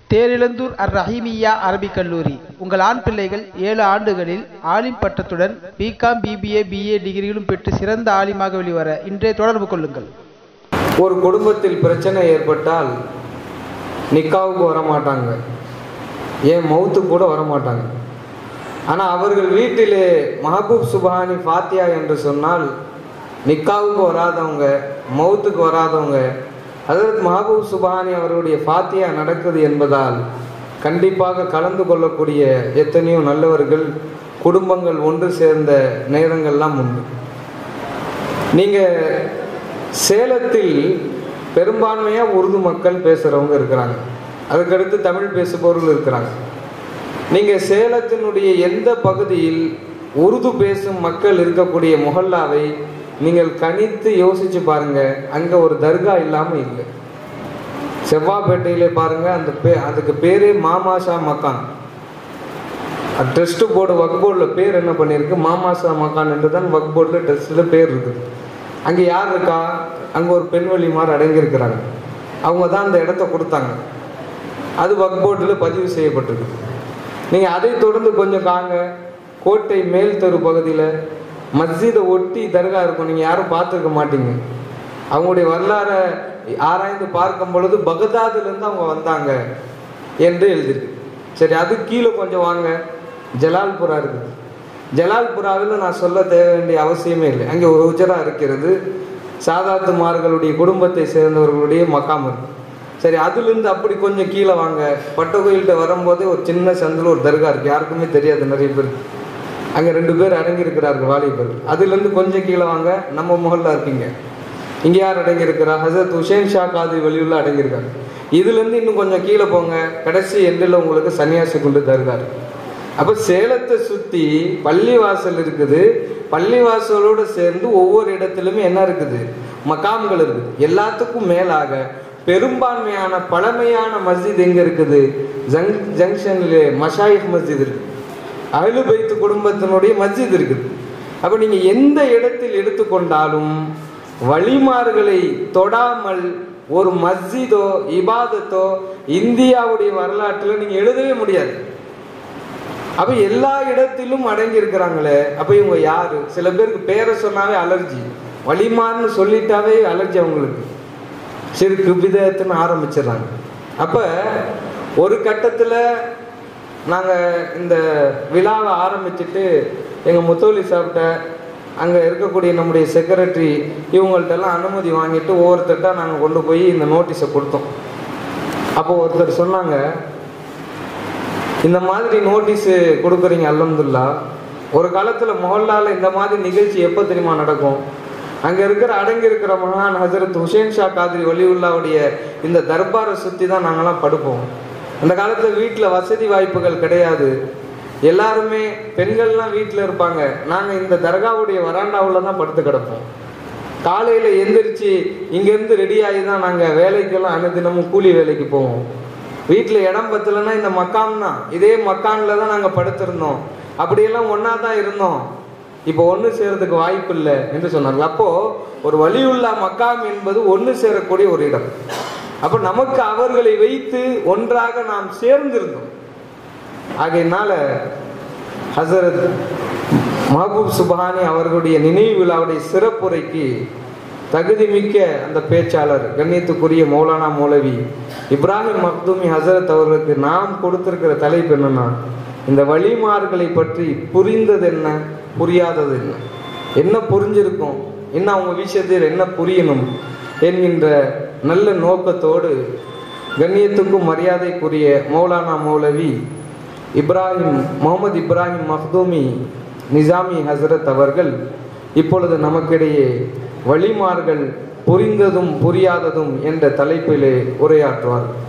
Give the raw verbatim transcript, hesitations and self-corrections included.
தேரிழந்தூர் அர் ரஹீமியா அரபிக் கல்லூரி. உங்கள் ஆண் பிள்ளைகள் ஏழு ஆண்டுகளில் ஆலிம் பட்டத்துடன் பிகாம் பிபிஏ பிஏ டிகிரிகளும் பெற்று சிறந்த ஆலிமாக வெளிவர இன்றே தொடர்பு கொள்ளுங்கள். ஒரு குடும்பத்தில் பிரச்சனை ஏற்பட்டால் நிக்காவுக்கு வரமாட்டாங்க, ஏன் மௌத்து கூட வரமாட்டாங்க. ஆனால் அவர்கள் வீட்டிலே மஹபூப் சுபஹானி ஃபாத்தியா என்று சொன்னால் நிக்காவுக்கு வராதவங்க, மௌத்துக்கு வராதவங்க, ஹஜ்ரத் மஹபூப் சுபஹானி அவர்களுடைய ஃபாத்தியா நடக்குது என்பதால் கண்டிப்பாக கலந்து கொள்ளக்கூடிய எத்தனையோ நல்லவர்கள் குடும்பங்கள் ஒன்று சேர்ந்த நேரங்கள்லாம் உண்டு. நீங்கள் சேலத்தில் பெரும்பான்மையாக உருது மக்கள் பேசுகிறவங்க இருக்கிறாங்க, அதுக்கடுத்து தமிழ் பேசுபவர்கள் இருக்கிறாங்க. நீங்கள் சேலத்தினுடைய எந்த பகுதியில் உருது பேசும் மக்கள் இருக்கக்கூடிய முஹல்லாவை நீங்கள் கணித்து யோசிச்சு பாருங்க, அங்கே ஒரு தர்கா இல்லாமல் இல்லை. செவ்வாப்பேட்டையிலே பாருங்க, அந்த பே அதுக்கு பேரே மாமாஷா மக்கான். ட்ரஸ்ட் போர்டு வக் போர்டில் பேர் என்ன பண்ணியிருக்கு, மாமாஷா மக்கான் என்று தான் வக் போர்டில் ட்ரஸ்ட்டில் பேர் இருக்குது. அங்கே யார் இருக்கா, அங்கே ஒரு பெண்வழிமார் அடங்கியிருக்கிறாங்க, அவங்க தான் அந்த இடத்த கொடுத்தாங்க, அது வக் போர்டில் பதிவு செய்யப்பட்டிருக்கு. நீங்கள் அதை தொடர்ந்து கொஞ்சம் காங்க, கோட்டை மேல் தெரு பகுதியில் மஸ்ஜிதை ஒட்டி தர்கா இருக்கும், நீங்கள் யாரும் பார்த்துருக்க மாட்டீங்க. அவங்களுடைய வரலாறை ஆராய்ந்து பார்க்கும் பொழுது பகதாதுலேருந்து அவங்க வந்தாங்க என்று எழுதிருக்கு. சரி, அது கீழே கொஞ்சம் வாங்க, ஜலால்புரா இருக்குது. ஜலால்புராவில் நான் சொல்ல தேவை வேண்டிய அவசியமே இல்லை, அங்கே ஒரு உஜரா இருக்கிறது, சாதாத்துமார்களுடைய குடும்பத்தை சேர்ந்தவர்களுடைய மக்காம் இருக்கு. சரி, அதுலேருந்து அப்படி கொஞ்சம் கீழே வாங்க, பட்டகோயில்கிட்ட வரும்போதே ஒரு சின்ன சந்தில் ஒரு தர்கா இருக்குது, யாருக்குமே தெரியாது நிறைய பேருக்கு. அங்கே ரெண்டு பேர் அடங்கியிருக்கிறார்கள் வாலிபர். அதுலேருந்து கொஞ்சம் கீழே வாங்க, நம்ம முகல்ல இருக்கீங்க, இங்கே யார் அடங்கியிருக்கிறா, ஹசரத் ஹுசைன் ஷா காதிரி வலியுல்லா அடங்கியிருக்காங்க. இதுலேருந்து இன்னும் கொஞ்சம் கீழே போங்க, கடைசி எண்டில் உங்களுக்கு சன்னியாசி குண்டு தர்கா இருக்கு. அப்போ சேலத்தை சுற்றி பள்ளிவாசல் இருக்குது, பள்ளிவாசலோடு சேர்ந்து ஒவ்வொரு இடத்துலையுமே என்ன இருக்குது, மக்காம்கள் இருக்குது. எல்லாத்துக்கும் மேலாக பெரும்பான்மையான பழமையான மஸ்ஜித் எங்கே இருக்குது, ஜங் ஜங்ஷன்ல மஷாயிஃப் மஸ்ஜித் இருக்குது, அஹ்லு பைத் குடும்பத்தினுடைய மஸ்ஜித் இருக்குது. அப்போ நீங்கள் எந்த இடத்தில் எடுத்துக்கொண்டாலும் வழிமார்களை தொடாமல் ஒரு மஸ்ஜிதோ இபாதத்தோ இந்தியாவுடைய வரலாற்றில் நீங்கள் எழுதவே முடியாது. அப்போ எல்லா இடத்திலும் அடங்கி இருக்கிறாங்களே, அப்போ இவங்க யாரு? சில பேருக்கு பேரை சொன்னாவே அலர்ஜி, வழிமார்னு சொல்லிட்டாவே அலர்ஜி அவங்களுக்கு, சிறுக்கு விதத்துன்னு ஆரம்பிச்சிடறாங்க. அப்போ ஒரு கட்டத்தில் நாங்கள் இந்த விழாவை ஆரம்பிச்சுட்டு எங்கள் முத்தோலி சாப்பிட்ட அங்கே இருக்கக்கூடிய நம்முடைய செக்ரட்டரி இவங்கள்ட்டெல்லாம் அனுமதி வாங்கிட்டு ஒவ்வொருத்தர்கிட்ட நாங்கள் கொண்டு போய் இந்த நோட்டீஸை கொடுத்தோம். அப்போ ஒருத்தர் சொன்னாங்க, இந்த மாதிரி நோட்டீஸு கொடுக்குறீங்க அல்ஹம்துலில்லா, ஒரு காலத்தில் மொஹல்லாவில் இந்த மாதிரி நிகழ்ச்சி எப்போ தெரியுமா நடக்கும், அங்கே இருக்கிற அடங்கி இருக்கிற மகான் ஹசரத் ஹுசைன் ஷா காதிரி வலியுல்லாவுடைய இந்த தர்பாரை சுற்றி தான் நாங்கள்லாம் படுப்போம். அந்த காலத்தில் வீட்டில் வசதி வாய்ப்புகள் கிடையாது, எல்லாருமே பெண்கள்லாம் வீட்டில் இருப்பாங்க, நாங்கள் இந்த தர்காவுடைய வராண்டாவில் தான் படுத்து கிடப்போம். காலையில் எந்திரிச்சு இங்கேருந்து ரெடி ஆகி தான் நாங்கள் வேலைக்கெல்லாம் அனுதினமும் கூலி வேலைக்கு போவோம். வீட்டில் இடம் பத்தலைன்னா இந்த மக்கான் தான், இதே மக்கானில் தான் நாங்கள் படுத்திருந்தோம், அப்படியெல்லாம் ஒன்றா தான் இருந்தோம், இப்போ ஒன்று சேரதுக்கு வாய்ப்பு இல்லை என்று சொன்னார்கள். அப்போது ஒரு வலியுல்லா மக்காம் என்பது ஒன்று சேரக்கூடிய ஒரு இடம். அப்போ நமக்கு அவர்களை வைத்து ஒன்றாக நாம் சேர்ந்திருந்தோம். ஆகையினால ஹசரத் மஹபூப் சுபஹானி அவர்களுடைய நினைவு விழாவுடைய சிறப்புரைக்கு தகுதிமிக்க அந்த பேச்சாளர் கண்ணியத்துக்குரிய மௌலானா மௌலவி இப்ராஹிம் மக்தூமி ஹசரத் அவர்களுக்கு நாம் கொடுத்திருக்கிற தலைப்பு என்னன்னா, இந்த வழிமார்களை பற்றி புரிந்தது என்ன, புரியாதது என்ன, என்ன புரிஞ்சிருக்கும், என்ன அவங்க விஷயத்தில் என்ன புரியணும் என்கின்ற நல்ல நோக்கத்தோடு கண்ணியத்துக்கும் மரியாதைக்குரிய மௌலானா மௌலவி இப்ராஹிம் முகமது இப்ராஹிம் மக்தூமி நிசாமி ஹசரத் அவர்கள் இப்பொழுது நமக்கிடையே வழிமார்கள் புரிந்ததும் புரியாததும் என்ற தலைப்பிலே உரையாற்றுவார்.